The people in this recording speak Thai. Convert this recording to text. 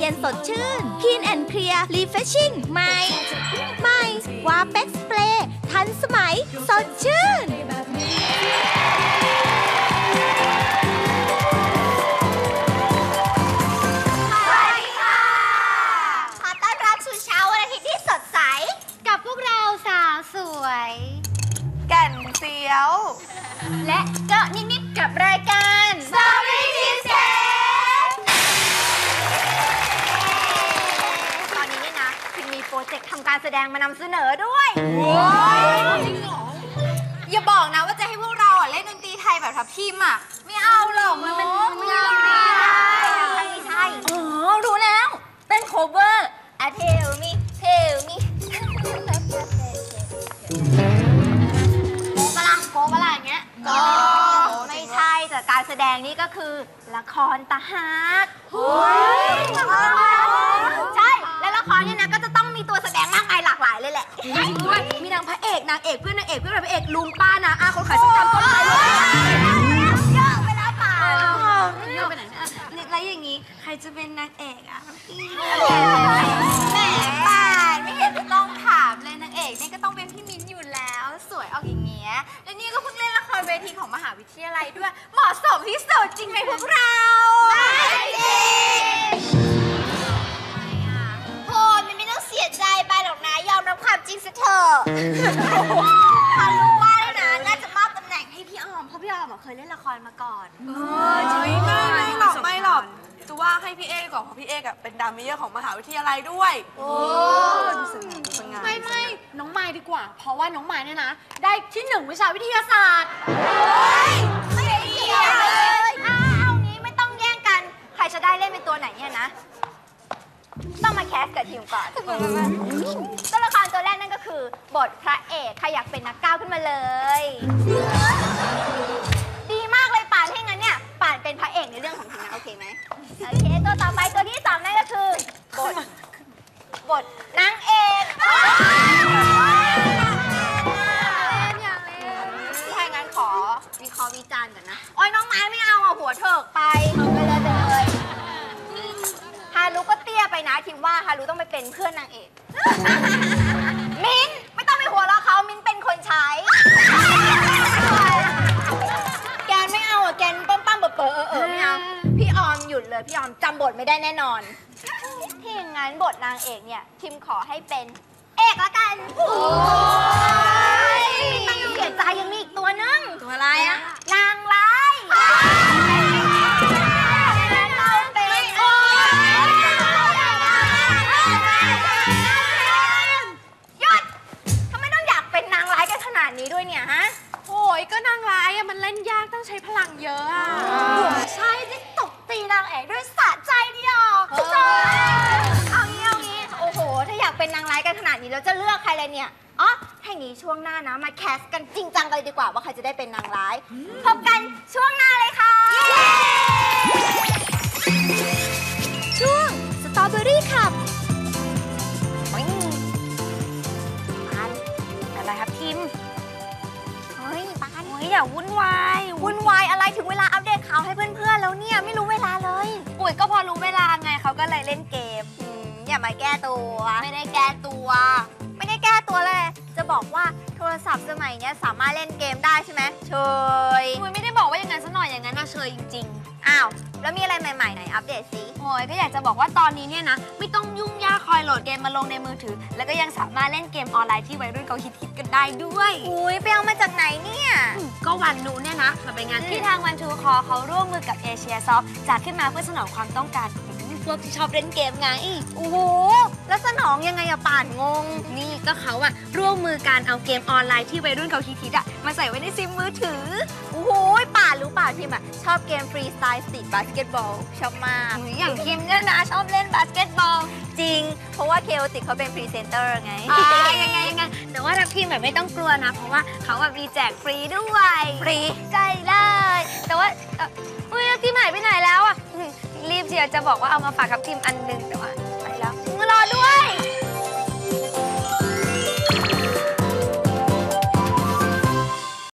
ย็นสดชื่น Clean and Clear Refreshing ใหม่วาเป็กสเปรย์ทันสมัยสดชื่นกับพวกเราสาวสวยแก่นเซียวและเจาะนิดๆกับรายการ Story Cheesecake ตอนนี้เนี่ยนะพิมมีโปรเจกต์ทำการแสดงมานำเสนอด้วยอย่าบอกนะว่าจะให้พวกเราเล่นดนตรีไทยแบบทับทิมไม่เอาหรอกมันเป็นไม่ใช่รู้แล้วเต้น cover Tell me โกะอย่างเงี้ยก็ไม่ใช่แต่การแสดงนี่ก็คือละครตะฮักใช่และละครเนี่ยนะก็จะต้องมีตัวแสดงมากมายหลากหลายเลยแหละมีทั้งพระเอกนางเอกเพื่อนนางเอกเพื่อนพระเอกลุงป้านะคนขายส้มตำคนขายเยอะไปแล้วป่าเยอะไปไหนแล้วอย่างนี้ใครจะเป็นนางเอกแหมป่านไม่เห็นจะต้องถามเลยนางเอกนี่ก็ต้องเป็นพี่มิ้นอยู่แล้วสวยออกอย่างเงี้ยและนี่ก็เพิ่งเล่นละครเวทีของมหาวิทยาลัยด้วยเหมาะสมที่สุดจริงไหมพวกเราไม่จริงโหมันไม่ต้องเสียใจไปหรอกนะยอมรับความจริงซะเถอะพอรู้ว่าเลยนะน่าจะมอบตำแหน่งให้พี่ออมเพราะพี่ออมเคยเล่นละครมาก่อนไม่หรอกจะว่าให้พี่เอกดีกว่าเพราะพี่เอกเป็นดาวเมเยอร์ของมหาวิทยาลัยด้วยไม่น้องไม้ดีกว่าเพราะว่าน้องไม้เนี่ยนะได้ที่1วิชาวิทยาศาสตร์ไม่เกี่ยวเลยเอางี้ไม่ต้องแย่งกันใครจะได้เล่นเป็นตัวไหนเนี่ยนะต้องมาแคสกับทีมก่อนตัวละครตัวแรกนั่นก็คือบทพระเอกใครอยากเป็นนักก้าวขึ้นมาเลยดีมากเลยป่านให้งั้นเนี่ยป่านเป็นพระเอกในเรื่องของทีมนะโอเคไหมโอเคตัวต่อไปตัวที่2นั่นก็คือบทนางเอกถ้างั้นขอวิเคราะห์วิจารณ์ก่อนนะโอ้ยน้องไม้ไม่เอาหัวเถิกไปเลยฮารุก็เตี้ยไปนะทีมว่าฮารุต้องไปเป็นเพื่อนนางเอกมิ้นไม่ต้องไปหัวเราะเขามิ้นเป็นคนใช้แกนไม่เอาแกนปั้มเป๋อไม่เอาพี่ออมหยุดเลยพี่ออมจำบทไม่ได้แน่นอนที่อย่างนั้นบทนางเอกเนี่ยทีมขอให้เป็นเอกละกันโอ้ยไม่ต้องเสียใจยังมีอีกตัวนึงตัวอะไรนางร้ายนี้ด้วยเนี่ยฮะโอ้ยก็นางร้ายมันเล่นยากต้องใช้พลังเยอะใช่ที่ตบตีนางเอกด้วยสะใจเดียวเอางี้โอ้โหถ้าอยากเป็นนางร้ายกันขนาดนี้แล้วจะเลือกใครเลยเนี่ยอ๋อถ้าอย่างนี้ช่วงหน้านะมาแคสกันจริงจังเลยดีกว่าว่าใครจะได้เป็นนางร้ายพบกันช่วงหน้าเลยค่ะช่วงสตรอเบอรี่คัพอะไรครับทีมอย่าวุ่นวายอะไรถึงเวลาอัปเดตข่าวให้เพื่อนๆแล้วเนี่ยไม่รู้เวลาเลยปุ๋ยก็พอรู้เวลาไงเขาก็เลยเล่นเกมอย่ามาแก้ตัวไม่ได้แก้ตัวเลยจะบอกว่าโทรศัพท์สมัยนี้สามารถเล่นเกมได้ใช่ไหมเชยปุ๋ยไม่ได้บอกว่าอย่างนั้นซะหน่อยอย่างนั้นน่ะเชยจริงๆอ้าวแล้วมีอะไรใหม่ๆไหนอัปเดตสิโอ้ยก็อยากจะบอกว่าตอนนี้เนี่ยนะไม่ต้องยุ่งยากคอยโหลดเกมมาลงในมือถือแล้วก็ยังสามารถเล่นเกมออนไลน์ที่วัยรุ่นเขาฮิตกันได้ด้วยอุ้ยไปเอามาจากไหนเนี่ยก็วันนู้นเนี่ยนะมันเป็นงานที่ทางวันทูคอเขาร่วมมือกับเอเชียซอฟต์จัดขึ้นมาเพื่อสนองความต้องการพวกที่ชอบเล่นเกมไงโอ้โหแล้วสนองยังไงอะป่านงงนี่ก็เขาอะร่วมมือการเอาเกมออนไลน์ที่วัยรุ่นเขาฮิตอะมาใส่ไว้ในซิมมือถือโอ้โหป่านรู้ป่านพิมอะชอบเกมฟรีสไตล์สตรีทบาสเกตบอลชอบมากอย่างพิมเนี่ยนะชอบเล่นบาสเกตบอลจริงเพราะว่าเคโอติกเขาเป็นพรีเซนเตอร์ไงยังไงแต่ว่าทัพทีมแบบไม่ต้องกลัวนะเพราะว่าเขาแบบมีแจกฟรีด้วยฟรีใช่เลยแต่ว่าทัพทีมหายไปไหนแล้วอะรีบเชียร์จะบอกว่าเอามาฝากทัพทีมอันนึงแต่ว่าไปแล้วรอด้วย